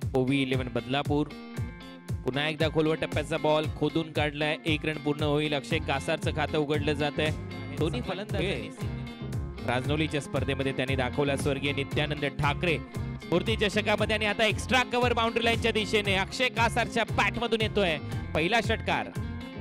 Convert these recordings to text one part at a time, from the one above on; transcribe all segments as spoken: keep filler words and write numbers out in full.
ओवी इलेव्हन बदलापूर. पुन्हा एकदा खोलवर टप्प्याचा बॉल खोदून काढलाय. एक रन पूर्ण होईल. अक्षय कासारचं खातं उघडलं जात आहे. दोन्ही फलंदाज राजनोलीच्या स्पर्धेमध्ये त्यांनी दाखवला. स्वर्गीय नित्यानंद ठाकरे स्फूर्ती चषकामध्ये आणि आता एक्स्ट्रा कव्हर बाउंड्री लाईनच्या दिशेने अक्षय कासारच्या बॅट मधून येतोय पहिला षटकार.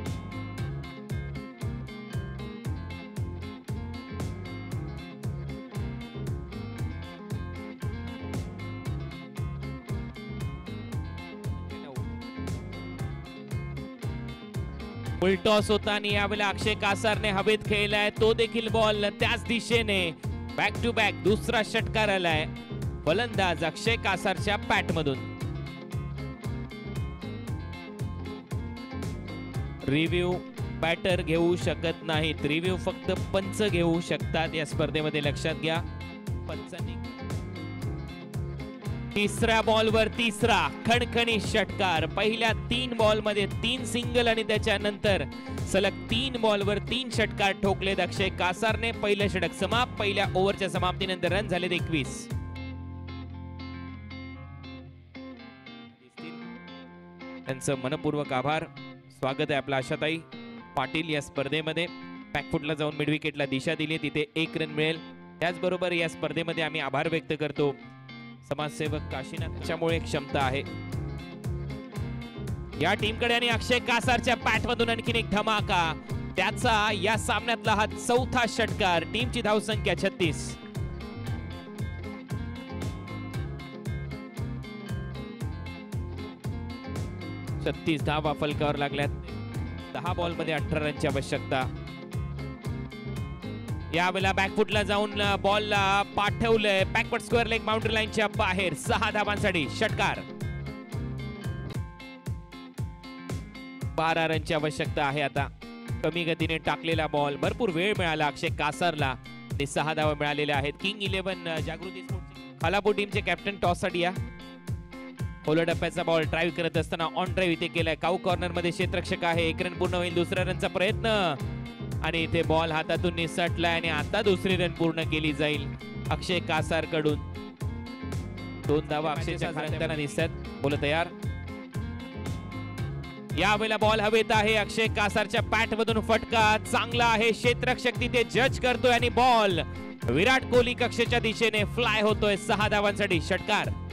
फुल टॉस होता आणि यावेळेला अक्षय कासारने हवेत खेळलाय. तो देखील बॉल त्याच दिशेने. बॅक टू बॅक दुसरा षटकार आलाय फलंदाज अक्षय कासारच्या बॅट मधून. रिव्ह्यू बॅटर घेऊ शकत नाहीत. रिव्ह्यू फक्त पंच घेऊ शकतात या स्पर्धेमध्ये, लक्षात घ्या. पंचांनी तिसऱ्या बॉलवर तिसरा खणखणी षटकार. पहिल्या तीन बॉल मध्ये तीन सिंगल आणि त्याच्यानंतर सलग तीन बॉलवर तीन षटकार ठोकलेत अक्षय कासारने. पहिलं षटक समाप्त. पहिल्या ओव्हरच्या समाप्तीनंतर रन झालेत एकवीस. त्यांचं मनपूर्वक आभार. स्वागत आहे आपलं आशाताई पाटील या स्पर्धेमध्ये. बॅकफुटला जाऊन मिड विकेटला दिशा दिली, तिथे एक रन मिळेल. त्याचबरोबर या स्पर्धेमध्ये आम्ही आभार व्यक्त करतो समाजसेवक काशीनाथच्यामुळे क्षमता आहे या टीमकडे. आणि अक्षय कासारच्या बॅट मधून आणखीन एक धमाका. त्याचा या सामन्यातला हा चौथा षटकार. टीमची धावसंख्या छत्तीस. छत्तीस धावा फलकावर लागल्यात. दहा बॉल मध्ये अठरा रनची आवश्यकता. यावेळेला बॅकफुटला जाऊन बॉलला पाठवलंय बॅकवर्ड स्क्वेअर लेग बाउंड्री लाईनच्या बाहेर. सहा धावांसाठी षटकार. बारा रनची आवश्यकता आहे आता. कमी गतीने टाकलेला बॉल. भरपूर वेळ मिळाला अक्षय कासारला आणि सहा धावा मिळालेल्या आहेत. King eleven Jagruti sports Khalapur टीमचे कॅप्टन टॉस साठी या. खोल टप्प्याचा बॉल ड्राईव्ह करत असताना ऑन ड्राईव्ह इथे केलाय. काऊ कॉर्नर मध्ये क्षेत्ररक्षक आहे. एक रन पूर्ण होईल. दुसऱ्या रनचा प्रयत्न आणि इथे बॉल हातातून निसटलाय आणि आता दुसरी रन पूर्ण केली जाईल अक्षय कासार कडून. दोन धावा अक्षयच्या खात्याला दिसतात. बोल तयार. यावेळेला बॉल हवेत आहे. अक्षय कासारच्या बॅट मधून फटका चांगला आहे. क्षेत्ररक्षक तिथे जज करतोय आणि बॉल विराट कोहली कक्षेच्या दिशेने फ्लाय होतोय. सहा धावांसाठी षटकार.